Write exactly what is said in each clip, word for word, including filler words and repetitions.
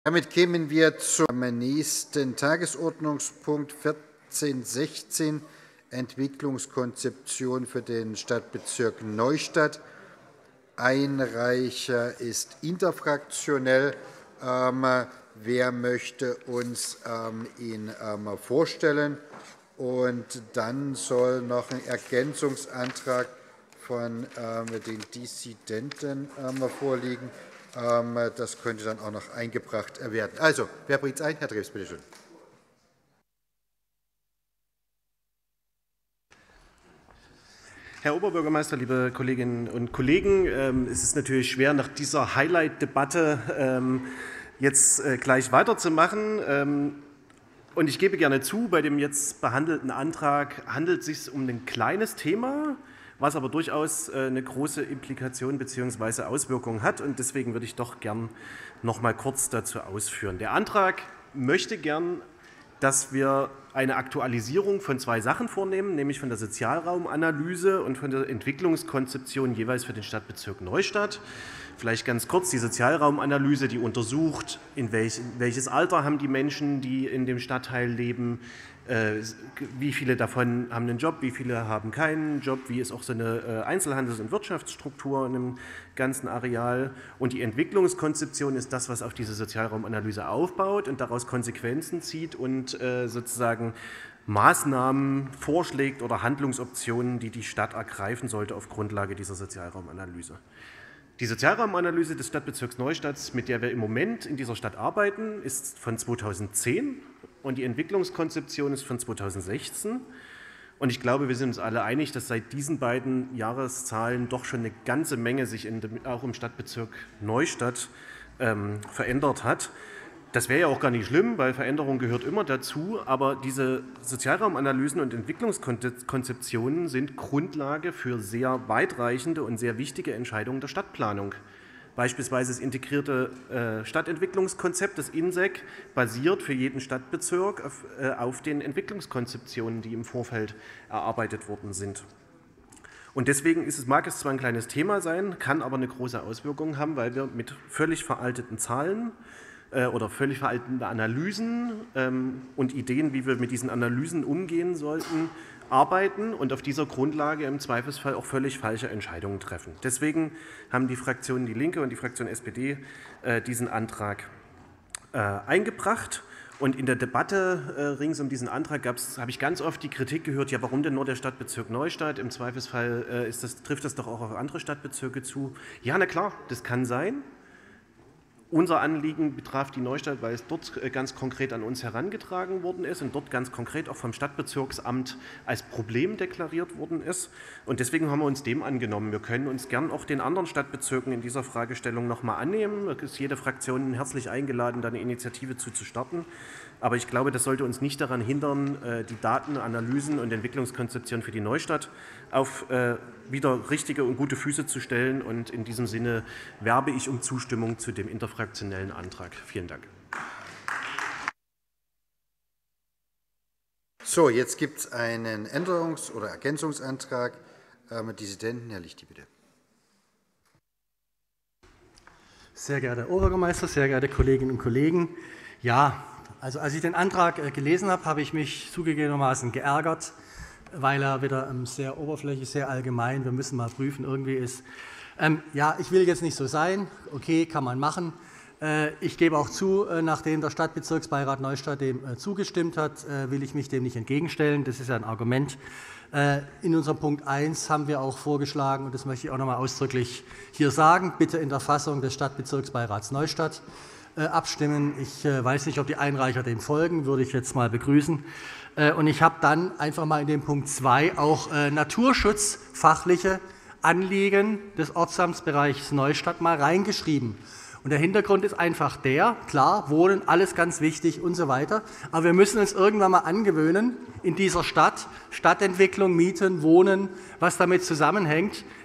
Damit kämen wir zum nächsten Tagesordnungspunkt vierzehn sechzehn, Entwicklungskonzeption für den Stadtbezirk Neustadt. Einreicher ist interfraktionell. Ähm, wer möchte uns ähm, ihn ähm, vorstellen? Und dann soll noch ein Ergänzungsantrag von ähm, den Dissidenten ähm, vorliegen. Das könnte dann auch noch eingebracht werden. Also, wer bringt es ein? Herr Drews, bitte schön. Herr Oberbürgermeister, liebe Kolleginnen und Kollegen, es ist natürlich schwer, nach dieser Highlight-Debatte jetzt gleich weiterzumachen. Und ich gebe gerne zu, bei dem jetzt behandelten Antrag handelt es sich um ein kleines Thema, was aber durchaus eine große Implikation bzw. Auswirkungen hat. Und deswegen würde ich doch gern noch mal kurz dazu ausführen. Der Antrag möchte gern, dass wir eine Aktualisierung von zwei Sachen vornehmen, nämlich von der Sozialraumanalyse und von der Entwicklungskonzeption jeweils für den Stadtbezirk Neustadt. Vielleicht ganz kurz: Die Sozialraumanalyse, die untersucht, in welch, welches Alter haben die Menschen, die in dem Stadtteil leben, äh, wie viele davon haben einen Job, wie viele haben keinen Job, wie ist auch so eine Einzelhandels- und Wirtschaftsstruktur in einem ganzen Areal. Und die Entwicklungskonzeption ist das, was auf diese Sozialraumanalyse aufbaut und daraus Konsequenzen zieht und äh, sozusagen Maßnahmen vorschlägt oder Handlungsoptionen, die die Stadt ergreifen sollte auf Grundlage dieser Sozialraumanalyse. Die Sozialraumanalyse des Stadtbezirks Neustadt, mit der wir im Moment in dieser Stadt arbeiten, ist von zweitausendzehn und die Entwicklungskonzeption ist von zweitausendsechzehn. Und ich glaube, wir sind uns alle einig, dass seit diesen beiden Jahreszahlen doch schon eine ganze Menge sich in dem, auch im Stadtbezirk Neustadt ähm, verändert hat. Das wäre ja auch gar nicht schlimm, weil Veränderung gehört immer dazu, aber diese Sozialraumanalysen und Entwicklungskonzeptionen sind Grundlage für sehr weitreichende und sehr wichtige Entscheidungen der Stadtplanung. Beispielsweise das integrierte äh, Stadtentwicklungskonzept, das I N S E C, basiert für jeden Stadtbezirk auf, äh, auf den Entwicklungskonzeptionen, die im Vorfeld erarbeitet worden sind. Und deswegen ist es, mag es zwar ein kleines Thema sein, kann aber eine große Auswirkung haben, weil wir mit völlig veralteten Zahlen oder völlig veraltete Analysen ähm, und Ideen, wie wir mit diesen Analysen umgehen sollten, arbeiten und auf dieser Grundlage im Zweifelsfall auch völlig falsche Entscheidungen treffen. Deswegen haben die Fraktionen Die Linke und die Fraktion S P D äh, diesen Antrag äh, eingebracht. Und in der Debatte äh, rings um diesen Antrag habe ich ganz oft die Kritik gehört, ja, warum denn nur der Stadtbezirk Neustadt? Im Zweifelsfall äh, ist das, trifft das doch auch auf andere Stadtbezirke zu. Ja, na klar, das kann sein. Unser Anliegen betraf die Neustadt, weil es dort ganz konkret an uns herangetragen worden ist und dort ganz konkret auch vom Stadtbezirksamt als Problem deklariert worden ist. Und deswegen haben wir uns dem angenommen. Wir können uns gern auch den anderen Stadtbezirken in dieser Fragestellung noch mal annehmen. Da ist jede Fraktion herzlich eingeladen, da eine Initiative zu, zu starten. Aber ich glaube, das sollte uns nicht daran hindern, die Daten, Analysen und Entwicklungskonzeption für die Neustadt auf wieder richtige und gute Füße zu stellen. Und in diesem Sinne werbe ich um Zustimmung zu dem interfraktionellen Antrag. Vielen Dank. So, jetzt gibt es einen Änderungs- oder Ergänzungsantrag mit Dissidenten. Herr Lichty, bitte. Sehr geehrter Herr Oberbürgermeister, sehr geehrte Kolleginnen und Kollegen. Ja, also als ich den Antrag gelesen habe, habe ich mich zugegebenermaßen geärgert, weil er wieder sehr oberflächlich, sehr allgemein, wir müssen mal prüfen, irgendwie ist. Ähm, ja, ich will jetzt nicht so sein, okay, kann man machen. Äh, ich gebe auch zu, äh, nachdem der Stadtbezirksbeirat Neustadt dem äh, zugestimmt hat, äh, will ich mich dem nicht entgegenstellen. Das ist ja ein Argument. Äh, in unserem Punkt eins haben wir auch vorgeschlagen, und das möchte ich auch noch mal ausdrücklich hier sagen, bitte in der Fassung des Stadtbezirksbeirats Neustadt äh, abstimmen. Ich äh, weiß nicht, ob die Einreicher dem folgen, würde ich jetzt mal begrüßen. Und ich habe dann einfach mal in dem Punkt zwei auch äh, naturschutzfachliche Anliegen des Ortsamtsbereichs Neustadt mal reingeschrieben. Und der Hintergrund ist einfach der, klar, Wohnen, alles ganz wichtig und so weiter, aber wir müssen uns irgendwann mal angewöhnen, in dieser Stadt, Stadtentwicklung, Mieten, Wohnen, was damit zusammenhängt,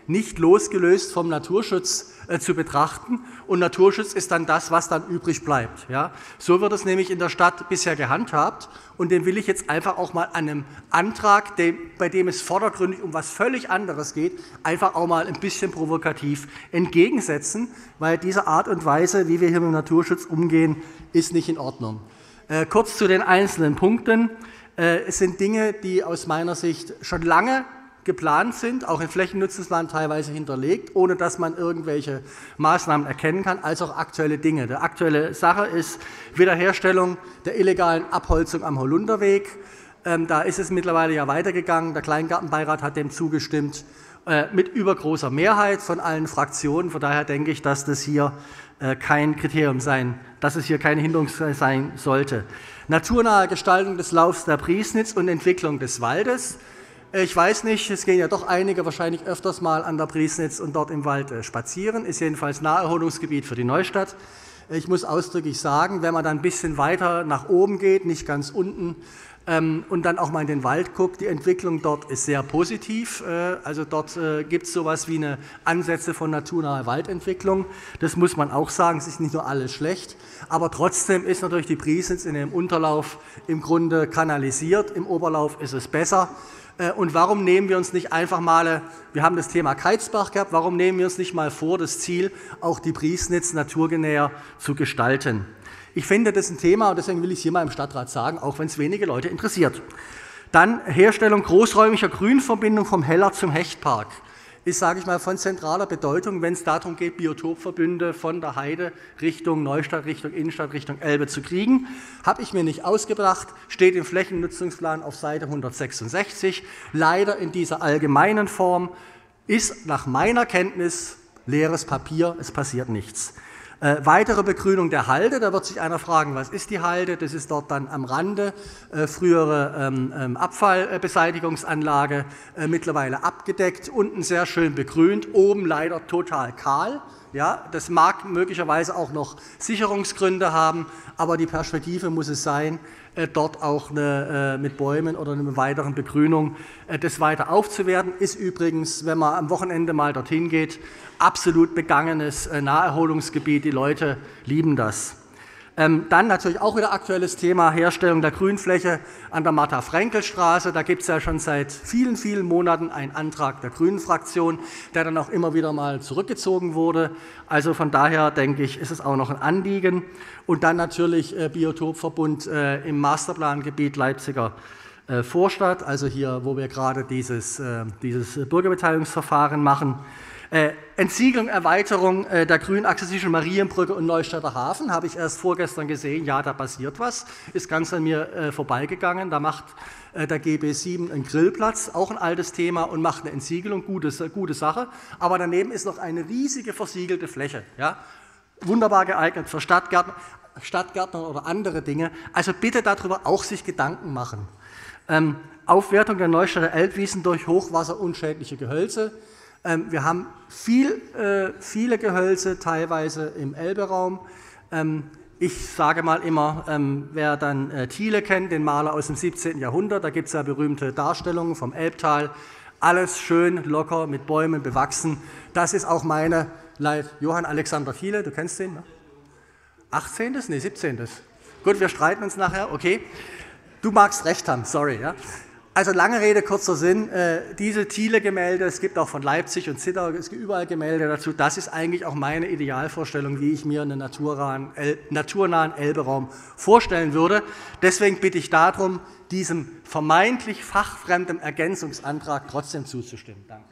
nicht losgelöst vom Naturschutz äh, zu betrachten. Und Naturschutz ist dann das, was dann übrig bleibt. Ja? So wird es nämlich in der Stadt bisher gehandhabt. Und dem will ich jetzt einfach auch mal an einem Antrag, dem, bei dem es vordergründig um was völlig anderes geht, einfach auch mal ein bisschen provokativ entgegensetzen, weil diese Art und Weise, wie wir hier mit dem Naturschutz umgehen, ist nicht in Ordnung. Äh, kurz zu den einzelnen Punkten. Äh, es sind Dinge, die aus meiner Sicht schon lange geplant sind, auch im Flächennutzungsplan teilweise hinterlegt, ohne dass man irgendwelche Maßnahmen erkennen kann, als auch aktuelle Dinge. Die aktuelle Sache ist Wiederherstellung der illegalen Abholzung am Holunderweg. Ähm, da ist es mittlerweile ja weitergegangen. Der Kleingartenbeirat hat dem zugestimmt, äh, mit übergroßer Mehrheit von allen Fraktionen. Von daher denke ich, dass das hier äh, kein Kriterium sein, dass es hier keine Hinderung sein sollte. Naturnahe Gestaltung des Laufs der Priesnitz und Entwicklung des Waldes. Ich weiß nicht, es gehen ja doch einige wahrscheinlich öfters mal an der Priesnitz und dort im Wald spazieren, ist jedenfalls Naherholungsgebiet für die Neustadt. Ich muss ausdrücklich sagen, wenn man dann ein bisschen weiter nach oben geht, nicht ganz unten, ähm, und dann auch mal in den Wald guckt, die Entwicklung dort ist sehr positiv. Äh, also dort äh, gibt es sowas wie eine Ansätze von naturnaher Waldentwicklung. Das muss man auch sagen, es ist nicht nur alles schlecht, aber trotzdem ist natürlich die Priesnitz in dem Unterlauf im Grunde kanalisiert, im Oberlauf ist es besser. Und warum nehmen wir uns nicht einfach mal, wir haben das Thema Keizbach gehabt, warum nehmen wir uns nicht mal vor, das Ziel, auch die Priesnitz naturgenäher zu gestalten? Ich finde, das ist ein Thema und deswegen will ich es hier mal im Stadtrat sagen, auch wenn es wenige Leute interessiert. Dann Herstellung großräumiger Grünverbindung vom Heller zum Hechtpark. Ist, sage ich mal, von zentraler Bedeutung, wenn es darum geht, Biotopverbünde von der Heide Richtung Neustadt, Richtung Innenstadt, Richtung Elbe zu kriegen. Habe ich mir nicht ausgedacht, steht im Flächennutzungsplan auf Seite hundertsechsundsechzig. Leider in dieser allgemeinen Form, ist nach meiner Kenntnis leeres Papier, es passiert nichts. Äh, weitere Begrünung der Halde, da wird sich einer fragen, was ist die Halde? Das ist dort dann am Rande, äh, frühere ähm, ähm, Abfallbeseitigungsanlage, äh, mittlerweile abgedeckt, unten sehr schön begrünt, oben leider total kahl. Ja, das mag möglicherweise auch noch Sicherungsgründe haben, aber die Perspektive muss es sein, äh, dort auch eine, äh, mit Bäumen oder einer weiteren Begrünung äh, das weiter aufzuwerten. Ist übrigens, wenn man am Wochenende mal dorthin geht, absolut begangenes äh, Naherholungsgebiet. Die Leute lieben das. Ähm, dann natürlich auch wieder aktuelles Thema, Herstellung der Grünfläche an der Martha-Frenkel-Straße. Da gibt es ja schon seit vielen, vielen Monaten einen Antrag der Grünen-Fraktion, der dann auch immer wieder mal zurückgezogen wurde. Also von daher denke ich, ist es auch noch ein Anliegen. Und dann natürlich äh, Biotopverbund äh, im Masterplangebiet Leipziger äh, Vorstadt, also hier, wo wir gerade dieses, äh, dieses Bürgerbeteiligungsverfahren machen. Äh, Entsiegelung, Erweiterung äh, der Grünachse zwischen Marienbrücke und Neustädter Hafen, habe ich erst vorgestern gesehen, ja, da passiert was, ist ganz an mir äh, vorbeigegangen, da macht äh, der G B sieben einen Grillplatz, auch ein altes Thema, und macht eine Entsiegelung, gute, gute Sache, aber daneben ist noch eine riesige versiegelte Fläche, ja? Wunderbar geeignet für Stadtgärtner, Stadtgärtner oder andere Dinge, also bitte darüber auch sich Gedanken machen. Ähm, Aufwertung der Neustädter Elbwiesen durch hochwasserunschädliche Gehölze. Wir haben viel, äh, viele Gehölze, teilweise im Elberaum. Ähm, ich sage mal immer, ähm, wer dann äh, Thiele kennt, den Maler aus dem siebzehnten Jahrhundert, da gibt es ja berühmte Darstellungen vom Elbtal. Alles schön, locker, mit Bäumen bewachsen. Das ist auch meine Leit. Johann Alexander Thiele, du kennst den, ne? achtzehnten. Nee, siebzehnten. Gut, wir streiten uns nachher, okay. Du magst recht haben, sorry, ja. Also lange Rede, kurzer Sinn, äh, diese Thiele-Gemälde, es gibt auch von Leipzig und Zittau, es gibt überall Gemälde dazu, das ist eigentlich auch meine Idealvorstellung, wie ich mir einen naturnahen, El naturnahen Elberaum vorstellen würde. Deswegen bitte ich darum, diesem vermeintlich fachfremden Ergänzungsantrag trotzdem zuzustimmen. Danke.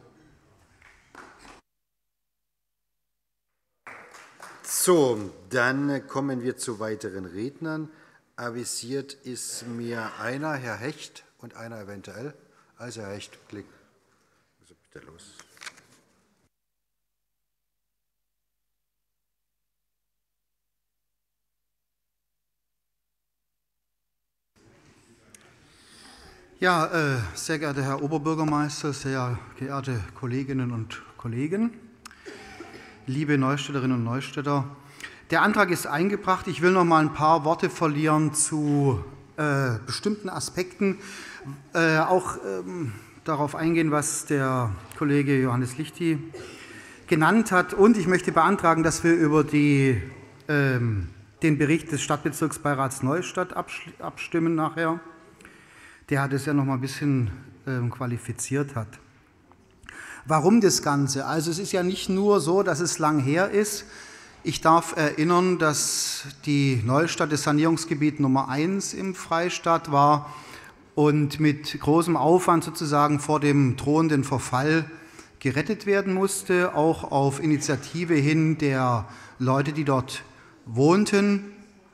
So, dann kommen wir zu weiteren Rednern. Avisiert ist mir einer, Herr Hecht, und einer eventuell. Also Herr Hecht, klick. Also bitte los. Ja, äh, sehr geehrter Herr Oberbürgermeister, sehr geehrte Kolleginnen und Kollegen, liebe Neustädterinnen und Neustädter. Der Antrag ist eingebracht. Ich will noch mal ein paar Worte verlieren zu äh, bestimmten Aspekten, äh, auch ähm, darauf eingehen, was der Kollege Johannes Lichti genannt hat. Und ich möchte beantragen, dass wir über die, ähm, den Bericht des Stadtbezirksbeirats Neustadt abstimmen nachher. Der hat es ja noch mal ein bisschen ähm, qualifiziert hat. Warum das Ganze? Also es ist ja nicht nur so, dass es lang her ist. Ich darf erinnern, dass die Neustadt das Sanierungsgebiet Nummer eins im Freistaat war und mit großem Aufwand sozusagen vor dem drohenden Verfall gerettet werden musste, auch auf Initiative hin der Leute, die dort wohnten.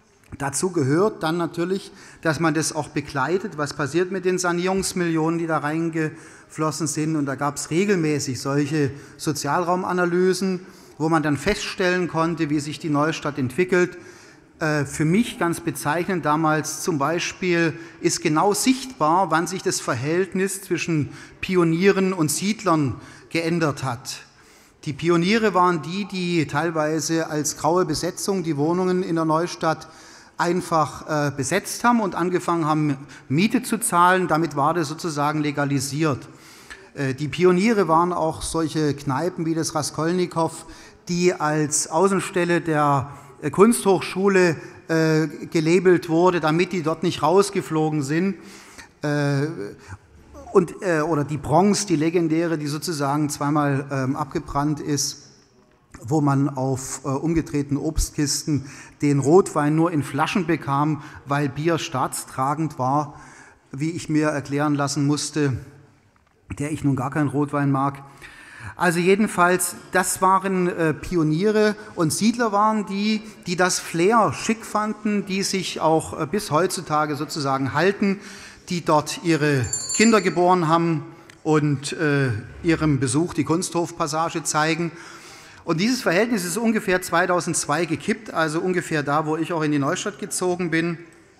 Dazu gehört dann natürlich, dass man das auch begleitet, was passiert mit den Sanierungsmillionen, die da reingeflossen sind. Und da gab es regelmäßig solche Sozialraumanalysen, wo man dann feststellen konnte, wie sich die Neustadt entwickelt. Für mich ganz bezeichnend damals zum Beispiel ist genau sichtbar, wann sich das Verhältnis zwischen Pionieren und Siedlern geändert hat. Die Pioniere waren die, die teilweise als graue Besetzung die Wohnungen in der Neustadt einfach äh, besetzt haben und angefangen haben, Miete zu zahlen. Damit war das sozusagen legalisiert. Äh, die Pioniere waren auch solche Kneipen wie das Raskolnikow, die als Außenstelle der äh, Kunsthochschule äh, gelabelt wurde, damit die dort nicht rausgeflogen sind. Äh, und, äh, oder die Bronx, die legendäre, die sozusagen zweimal ähm, abgebrannt ist, wo man auf äh, umgedrehten Obstkisten den Rotwein nur in Flaschen bekam, weil Bier staatstragend war, wie ich mir erklären lassen musste, der ich nun gar keinen Rotwein mag. Also jedenfalls, das waren äh, Pioniere und Siedler waren die, die das Flair schick fanden, die sich auch äh, bis heutzutage sozusagen halten, die dort ihre Kinder geboren haben und äh, ihrem Besuch die Kunsthofpassage zeigen. Und dieses Verhältnis ist ungefähr zweitausendzwei gekippt, also ungefähr da, wo ich auch in die Neustadt gezogen bin.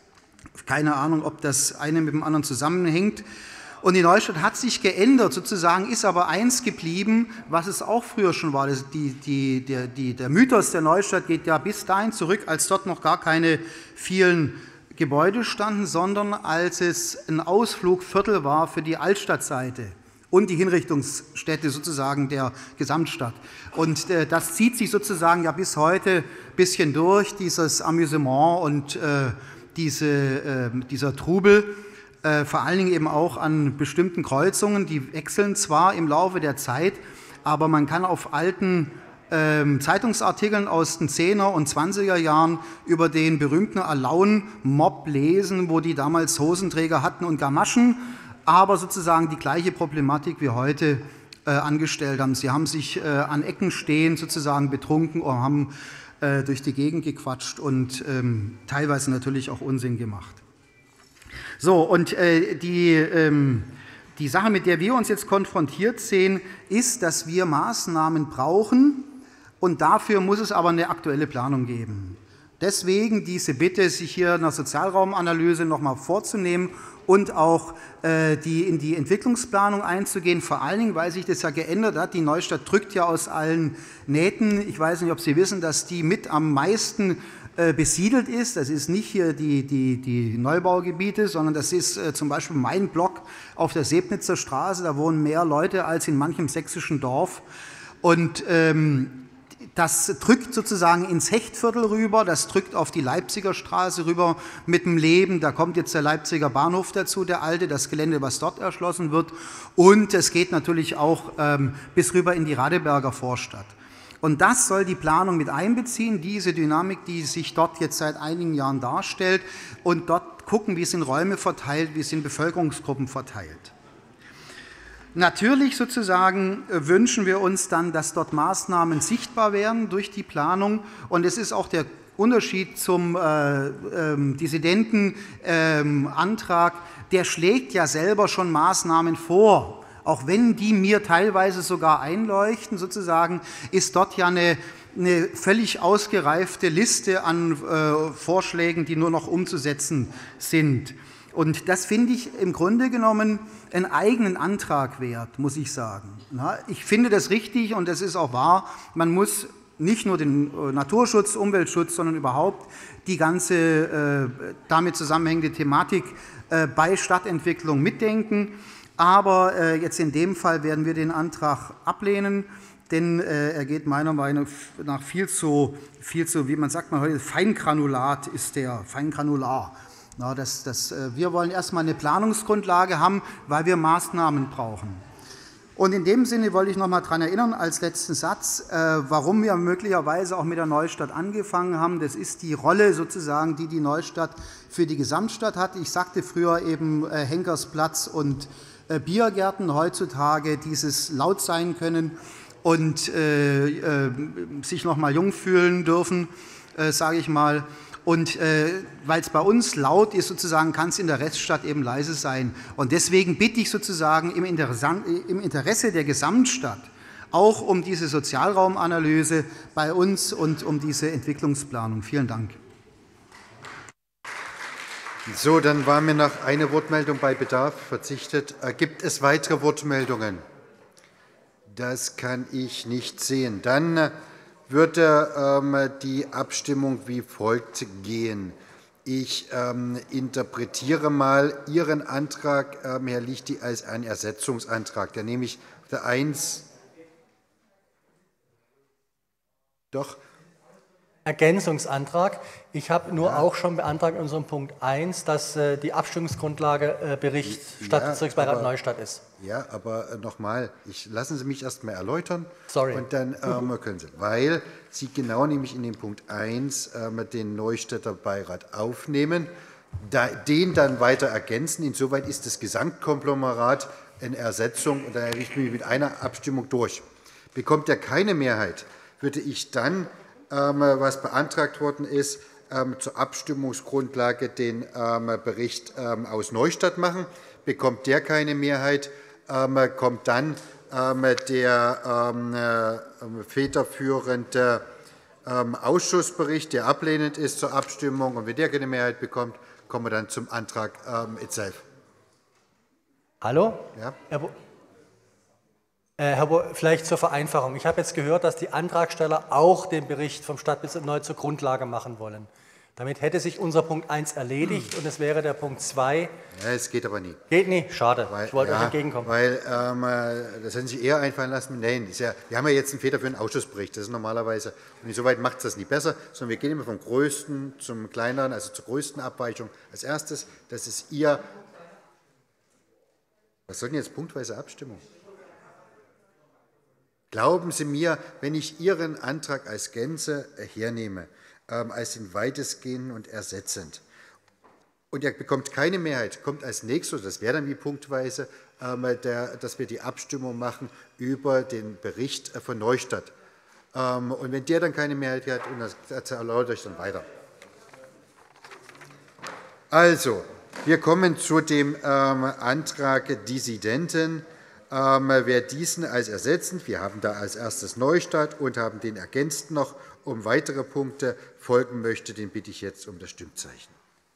Keine Ahnung, ob das eine mit dem anderen zusammenhängt. Und die Neustadt hat sich geändert, sozusagen, ist aber eins geblieben, was es auch früher schon war. Das, die, die, der, die, der Mythos der Neustadt geht ja bis dahin zurück, als dort noch gar keine vielen Gebäude standen, sondern als es ein Ausflugviertel war für die Altstadtseite und die Hinrichtungsstätte sozusagen der Gesamtstadt. Und äh, das zieht sich sozusagen ja bis heute ein bisschen durch, dieses Amüsement und äh, diese, äh, dieser Trubel, äh, vor allen Dingen eben auch an bestimmten Kreuzungen, die wechseln zwar im Laufe der Zeit, aber man kann auf alten ähm, Zeitungsartikeln aus den zehner und zwanziger Jahren über den berühmten Alaun-Mob lesen, wo die damals Hosenträger hatten und Gamaschen, aber sozusagen die gleiche Problematik wie heute äh, angestellt haben. Sie haben sich äh, an Ecken stehen, sozusagen betrunken oder haben äh, durch die Gegend gequatscht und ähm, teilweise natürlich auch Unsinn gemacht. So, und äh, die, ähm, die Sache, mit der wir uns jetzt konfrontiert sehen, ist, dass wir Maßnahmen brauchen und dafür muss es aber eine aktuelle Planung geben. Deswegen diese Bitte, sich hier eine Sozialraumanalyse noch mal vorzunehmen und auch äh, die, in die Entwicklungsplanung einzugehen, vor allen Dingen, weil sich das ja geändert hat. Die Neustadt drückt ja aus allen Nähten. Ich weiß nicht, ob Sie wissen, dass die mit am meisten äh, besiedelt ist. Das ist nicht hier die, die, die Neubaugebiete, sondern das ist äh, zum Beispiel mein Block auf der Sebnitzer Straße. Da wohnen mehr Leute als in manchem sächsischen Dorf. Und ähm, das drückt sozusagen ins Hechtviertel rüber, das drückt auf die Leipziger Straße rüber mit dem Leben. Da kommt jetzt der Leipziger Bahnhof dazu, der alte, das Gelände, was dort erschlossen wird. Und es geht natürlich auch ähm, bis rüber in die Radeberger Vorstadt. Und das soll die Planung mit einbeziehen, diese Dynamik, die sich dort jetzt seit einigen Jahren darstellt. Und dort gucken, wie sind Räume verteilt, wie sind Bevölkerungsgruppen verteilt. Natürlich sozusagen wünschen wir uns dann, dass dort Maßnahmen sichtbar werden durch die Planung. Und es ist auch der Unterschied zum äh, äh, Dissidentenantrag, äh, der schlägt ja selber schon Maßnahmen vor. Auch wenn die mir teilweise sogar einleuchten, sozusagen, ist dort ja eine, eine völlig ausgereifte Liste an äh, Vorschlägen, die nur noch umzusetzen sind. Und das finde ich im Grunde genommen einen eigenen Antrag wert, muss ich sagen. Ich finde das richtig und das ist auch wahr. Man muss nicht nur den Naturschutz, Umweltschutz, sondern überhaupt die ganze äh, damit zusammenhängende Thematik äh, bei Stadtentwicklung mitdenken. Aber jetzt in dem Fall werden wir den Antrag ablehnen, denn er geht meiner Meinung nach viel zu, viel zu, wie man sagt man heute, Feingranulat ist der, Feingranular. Na, das, das, wir wollen erst einmal eine Planungsgrundlage haben, weil wir Maßnahmen brauchen. Und in dem Sinne wollte ich noch einmal daran erinnern, als letzten Satz, warum wir möglicherweise auch mit der Neustadt angefangen haben. Das ist die Rolle sozusagen, die die Neustadt für die Gesamtstadt hat. Ich sagte früher eben Henkersplatz und Biergärten, heutzutage dieses laut sein können und äh, äh, sich noch mal jung fühlen dürfen, äh, sage ich mal. Und äh, weil es bei uns laut ist, sozusagen, kann es in der Reststadt eben leise sein. Und deswegen bitte ich sozusagen im Interesse der Gesamtstadt auch um diese Sozialraumanalyse bei uns und um diese Entwicklungsplanung. Vielen Dank. So, dann war mir noch eine Wortmeldung bei Bedarf verzichtet. Gibt es weitere Wortmeldungen? Das kann ich nicht sehen. Dann würde ähm, die Abstimmung wie folgt gehen. Ich ähm, interpretiere mal Ihren Antrag, ähm, Herr Lichti, als einen Ersetzungsantrag. Da nehme ich auf der eins. Doch. Ergänzungsantrag. Ich habe nur ja. auch schon beantragt in unserem Punkt eins, dass äh, die Abstimmungsgrundlage äh, Bericht ja, Stadtbezirksbeirat aber, Neustadt ist. Ja, aber äh, nochmal, lassen Sie mich erst mal erläutern. Sorry. Und dann ähm, können Sie, weil Sie genau nämlich in dem Punkt eins ähm, den Neustädter Beirat aufnehmen, da, den dann weiter ergänzen. Insoweit ist das Gesamtkonglomerat eine Ersetzung und dann richten wir mit einer Abstimmung durch. Bekommt er keine Mehrheit, würde ich dann was beantragt worden ist, zur Abstimmungsgrundlage den Bericht aus Neustadt machen. Bekommt der keine Mehrheit, kommt dann der federführende Ausschussbericht, der ablehnend ist, zur Abstimmung. Und wenn der keine Mehrheit bekommt, kommen wir dann zum Antrag itself. Hallo? Ja? Herr Herr Bo, vielleicht zur Vereinfachung. Ich habe jetzt gehört, dass die Antragsteller auch den Bericht vom Stadtbezirk neu zur Grundlage machen wollen. Damit hätte sich unser Punkt eins erledigt und es wäre der Punkt zwei. Ja, es geht aber nie. Geht nicht? Schade. Weil, ich wollte ja, euch entgegenkommen. Weil, ähm, das hätten Sie sich eher einfallen lassen. Nein, ist ja, wir haben ja jetzt einen federführenden Ausschussbericht. Das ist normalerweise, und insoweit macht es das nicht besser, sondern wir gehen immer vom Größten zum Kleineren, also zur größten Abweichung als erstes. Das ist Ihr. Was soll denn jetzt punktweise Abstimmung? Glauben Sie mir, wenn ich Ihren Antrag als Gänze hernehme, ähm, als den weitestgehenden und ersetzend, und er bekommt keine Mehrheit, kommt als nächstes, das wäre dann wie punktweise, ähm, der, dass wir die Abstimmung machen über den Bericht von Neustadt. Ähm, und wenn der dann keine Mehrheit hat, und das, das erläutere ich dann weiter. Also, wir kommen zu dem ähm, Antrag Dissidenten. Ähm, wer diesen als ersetzend, wir haben da als erstes Neustadt und haben den ergänzt noch um weitere Punkte folgen möchte, den bitte ich jetzt um das Stimmzeichen.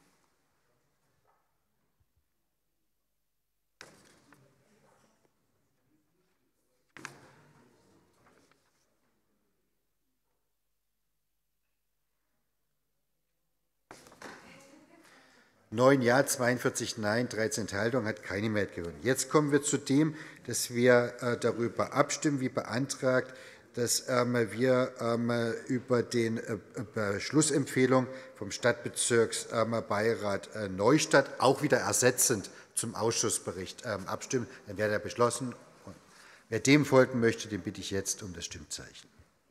neun Ja, zweiundvierzig Nein, dreizehn Enthaltungen, hat keine Mehrheit gewonnen. Jetzt kommen wir zu dem, dass wir darüber abstimmen, wie beantragt, dass wir über die Beschlussempfehlung vom Stadtbezirksbeirat Neustadt auch wieder ersetzend zum Ausschussbericht abstimmen. Dann wäre er beschlossen. Wer dem folgen möchte, den bitte ich jetzt um das Stimmzeichen.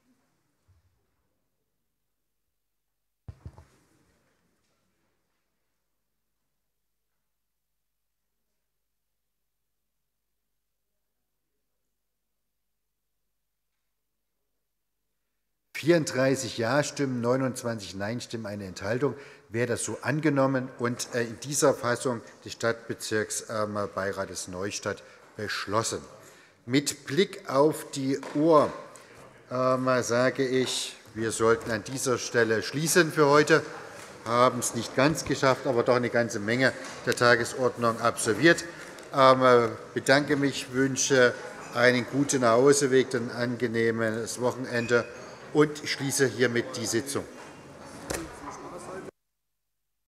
vierunddreißig Ja-Stimmen, neunundzwanzig Nein-Stimmen, eine Enthaltung. Wäre das so angenommen und in dieser Fassung des Stadtbezirksbeirates Neustadt beschlossen. Mit Blick auf die Uhr äh, sage ich, wir sollten an dieser Stelle schließen für heute. Haben es nicht ganz geschafft, aber doch eine ganze Menge der Tagesordnung absolviert. Ich äh, bedanke mich, wünsche einen guten Nachhauseweg, ein angenehmes Wochenende und schließe hiermit die Sitzung.